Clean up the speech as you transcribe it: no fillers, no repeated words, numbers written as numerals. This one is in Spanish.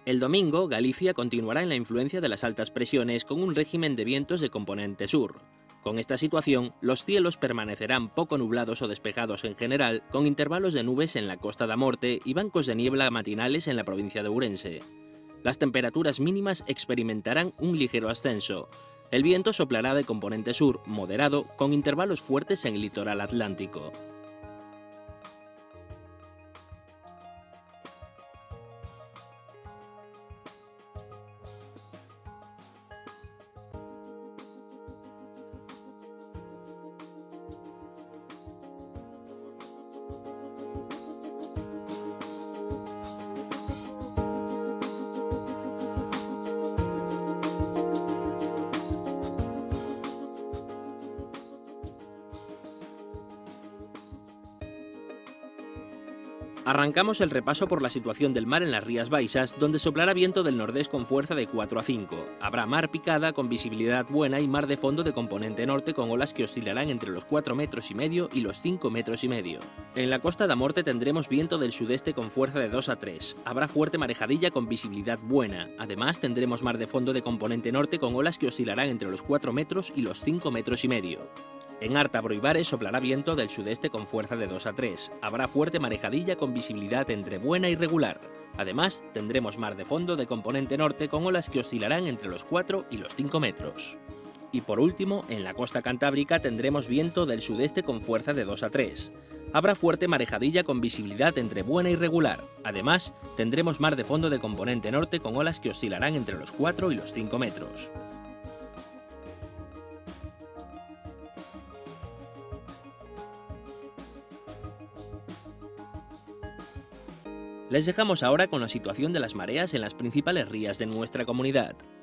El domingo, Galicia continuará en la influencia de las altas presiones con un régimen de vientos de componente sur. Con esta situación, los cielos permanecerán poco nublados o despejados en general, con intervalos de nubes en la Costa da Morte y bancos de niebla matinales en la provincia de Ourense. Las temperaturas mínimas experimentarán un ligero ascenso. El viento soplará de componente sur, moderado, con intervalos fuertes en el litoral atlántico. Arrancamos el repaso por la situación del mar en las Rías Baixas, donde soplará viento del nordés con fuerza de 4 a 5. Habrá mar picada con visibilidad buena y mar de fondo de componente norte con olas que oscilarán entre los 4,5 metros y los 5,5 metros. En la Costa da Morte tendremos viento del sudeste con fuerza de 2 a 3. Habrá fuerte marejadilla con visibilidad buena. Además tendremos mar de fondo de componente norte con olas que oscilarán entre los 4 metros y los 5,5 metros. En Ártabro y Bares soplará viento del sudeste con fuerza de 2 a 3. Habrá fuerte marejadilla con visibilidad entre buena y regular. Además, tendremos mar de fondo de componente norte con olas que oscilarán entre los 4 y los 5 metros. Y por último, en la costa cantábrica tendremos viento del sudeste con fuerza de 2 a 3. Habrá fuerte marejadilla con visibilidad entre buena y regular. Además, tendremos mar de fondo de componente norte con olas que oscilarán entre los 4 y los 5 metros. Les dejamos ahora con la situación de las mareas en las principales rías de nuestra comunidad.